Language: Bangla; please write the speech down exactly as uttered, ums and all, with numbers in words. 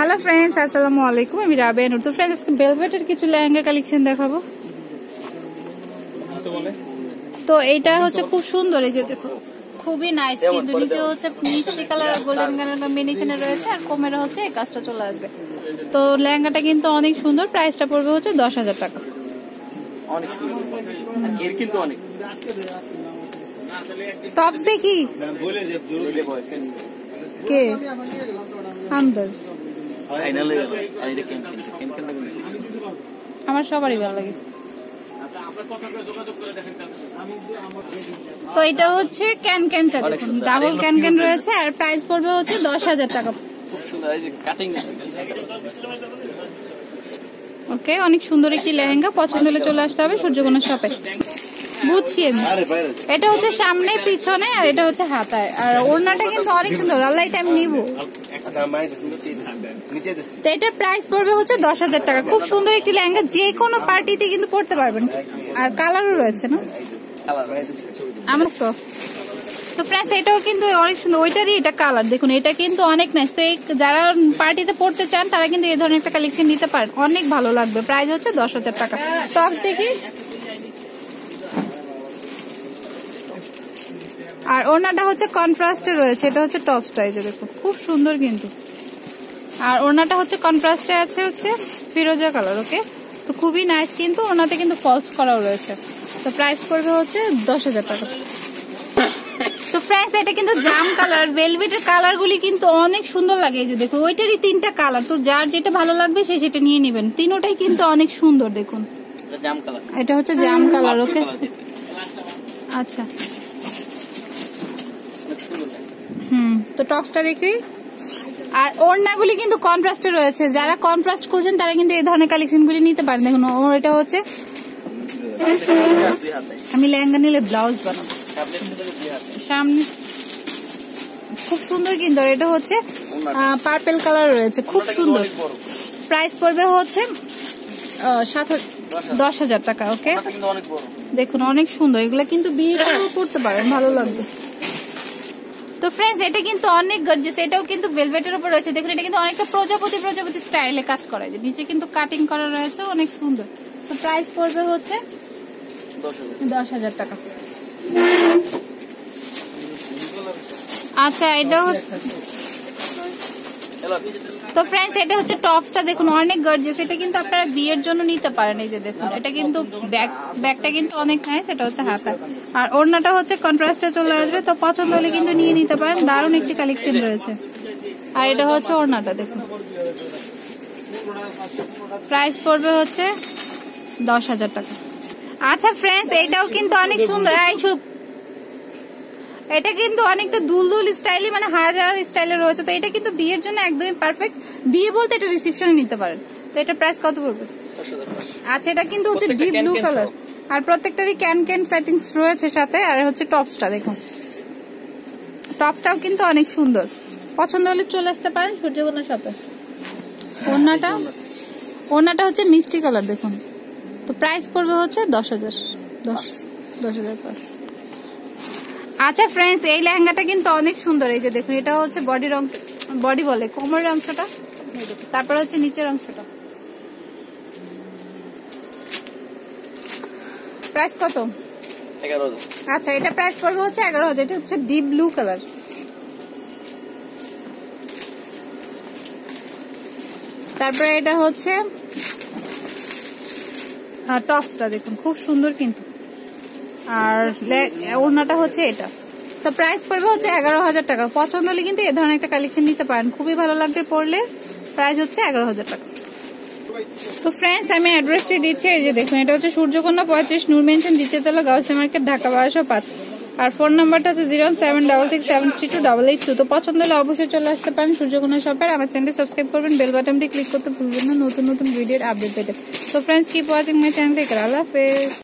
হ্যালো ফ্রেন্ডস, আসসালামু আলাইকুম। আমি রাবেয়া নূর। তো ফ্রেন্ডস, ভেলভেটের কিছু লেহেঙ্গা কালেকশন দেখাবো। তো এইটা হচ্ছে খুব সুন্দর, এই যে দেখো খুবই নাইস, কিন্তু নিচে হচ্ছে মিষ্টি কালার গোল্ডেন কালার কম্বিনেশনে রয়েছে, আর কোমের হচ্ছে এই কাজটা চলে আসবে। তো লেহেঙ্গাটা কিন্তু অনেক সুন্দর, প্রাইসটা পড়বে হচ্ছে দশ হাজার টাকা। অনেক সুন্দর, এর কিন্তু অনেক টপস দেখি কে আমদাজ আমার সবারই ভালো লাগে। তো এটা হচ্ছে ক্যান ক্যানটা দেখুন, ডাবল ক্যান ক্যান রয়েছে, আর প্রাইস পড়বে হচ্ছে দশ হাজার টাকা। ওকে, অনেক সুন্দর একটি লেহেঙ্গা, পছন্দ হলে চলে আসতে হবে সূর্যকোনা শপে। বুঝছি আমি। এটা হচ্ছে সামনে পিছনে, আর এটা হচ্ছে হাতায়, আর ওড়নাটা কিন্তু অনেক সুন্দর। আল্লাহ, এটা আমি নিবো। তো এটার প্রাইস পড়বে হচ্ছে দশ হাজার টাকা। খুব সুন্দর একটি লেহেঙ্গা, যে কোনো পার্টিতে কিন্তু পড়তে পারবেন, আর কালারও রয়েছে না আমার তো। তো ফ্রেন্ডস, এটাও কিন্তু অনেক সুন্দর, ওইটারই এটা কালার দেখুন, এটা কিন্তু অনেক নাইস। তো এই যারা পার্টিতে পড়তে চান তারা কিন্তু এই ধরনের একটা কালেকশন নিতে পারেন, অনেক ভালো লাগবে। প্রাইস হচ্ছে দশ হাজার টাকা। টপস দেখি, আর ওড়নাটা হচ্ছে কন্ট্রাস্টে রয়েছে, এটা হচ্ছে টপসটা, এই যে দেখুন খুব সুন্দর কিন্তু। আর ওড়নাটা হচ্ছে কন্ট্রাস্টে আছে, হচ্ছে ফিরোজা কালার। ওকে, তো খুবই নাইস, কিন্তু ওড়নাতে কিন্তু ফলস করাও রয়েছে। তো প্রাইস পড়বে হচ্ছে দশ হাজার টাকা। তো ফ্রেন্ডস, এটা কিন্তু জাম কালার, ভেলভেটের কালার গুলি কিন্তু অনেক সুন্দর লাগে। এই যে দেখুন, ওইটারই তিনটা কালার, তো যার যেটা ভালো লাগবে সে সেটা নিয়ে নেবেন। তিনোটাই কিন্তু অনেক সুন্দর দেখুন। এটা হচ্ছে জাম কালার। ওকে, আচ্ছা, হুম। তো টপসটা দেখি, আর ওড়নাগুলি কিন্তু কন্ট্রাস্টে রয়েছে। যারা কন্ট্রাস্ট খুঁজছেন তারা কিন্তু এই ধরনের কালেকশন গুলি নিতে পারেন। দেখুন, এটা হচ্ছে, আমি লেহেঙ্গা নিলে ব্লাউজ বানাবো সামনে, খুব সুন্দর কিন্তু। এটা হচ্ছে পার্পেল কালার রয়েছে, খুব সুন্দর। প্রাইস পড়বে হচ্ছে সাত দশ হাজার টাকা। ওকে, দেখুন অনেক সুন্দর, এগুলো কিন্তু বিয়ে করতে পারেন, ভালো লাগবে। তো ফ্রেন্ডস, এটা কিন্তু অনেক গর্জিয়াস, এটাও কিন্তু ভেলভেটের উপর রয়েছে। দেখুন, এটা কিন্তু অনেকটা প্রজাপতি প্রজাপতি স্টাইলে কাজ করা যায়, নিচে কিন্তু কাটিং করা রয়েছে, অনেক সুন্দর। তো প্রাইস পড়বে হচ্ছে দশ হাজার টাকা। আচ্ছা, এটা তো ফ্রেন্ডস, এটা হচ্ছে টপসটা দেখুন, অনেক গর্জিয়াস। এটা কিন্তু আপনারা বিয়ের জন্য নিতে পারেন। এই যে দেখুন, এটা কিন্তু ব্যাক ব্যাকটা কিন্তু অনেক নাইস। এটা হচ্ছে হাতা, আর ওড়নাটা হচ্ছে কন্ট্রাস্টে চলে আসবে। তো পছন্দ হলে কিন্তু নিয়ে নিতে পারেন, দারুণ একটি কালেকশন রয়েছে। আর এটা হচ্ছে ওড়নাটা দেখুন, প্রাইস পড়বে হচ্ছে দশ হাজার টাকা। আচ্ছা ফ্রেন্ডস, এইটাও কিন্তু অনেক সুন্দর। এটা কিন্তু অনেকটা দুলদুল স্টাইলে, মানে হার হার স্টাইলে রয়েছে। তো এটা কিন্তু বিয়ের জন্য একদমই পারফেক্ট। বিয়ে বলতে এটা রিসেপশনে নিতে পারেন। তো এটা প্রাইস কত পড়বে? আচ্ছা, এটা কিন্তু হচ্ছে ডিপ ব্লু কালার, আর প্রত্যেকটারই ক্যান ক্যান সেটিংস রয়েছে সাথে। আর হচ্ছে টপসটা দেখুন, টপসটাও কিন্তু অনেক সুন্দর। পছন্দ হলে চলে আসতে পারেন সূর্যকোনা শপে। ওড়নাটা ওড়নাটা হচ্ছে মিষ্টি কালার দেখুন। তো প্রাইস পড়বে হচ্ছে দশ হাজার দশ দশ হাজার পাঁচ। আচ্ছা ফ্রেন্ডস, এই লেহেঙ্গাটা কিন্তু অনেক সুন্দর। এই যে দেখুন, এটা হচ্ছে বডি রং, বডি বলে কোমরের অংশটা, তারপর হচ্ছে নিচের অংশটা। প্রাইস কত? এগারো হাজার। আচ্ছা, এটা প্রাইস পড়বে হচ্ছে এগারো হাজার। এটা হচ্ছে ডিপ ব্লু কালার। তারপরে এটা হচ্ছে টপসটা দেখুন, খুব সুন্দর কিন্তু। আর ওড়নাটা হচ্ছে এটা। তো প্রাইস পড়বে হচ্ছে এগারো হাজার টাকা। পছন্দ হলে কিন্তু এ ধরনের একটা কালেকশন নিতে পারেন, খুবই ভালো লাগবে পড়লে। প্রাইস হচ্ছে এগারো হাজার টাকা। তো ফ্রেন্ডস, আমি অ্যাড্রেসটি দিচ্ছি। এই যে দেখুন, এটা হচ্ছে সূর্যকন্যা পঁয়ত্রিশ, নূর মেনশন, দ্বিতীয় তলা, গাউসিয়া মার্কেট, ঢাকা বারোশো পাঁচ। আর ফোন নাম্বারটা হচ্ছে zero seven double six seven three two double eight two. তো পছন্দ হলে অবশ্যই চলে আসতে পারেন সূর্যকন্যা শপের। আমার চ্যানেলটি সাবস্ক্রাইব করবেন, বেল বাটনটি ক্লিক করতে ভুলবেন না নতুন নতুন ভিডিওর আপডেট পেতে। তো friends, keep watching my channel. আল্লাহ হাফেজ।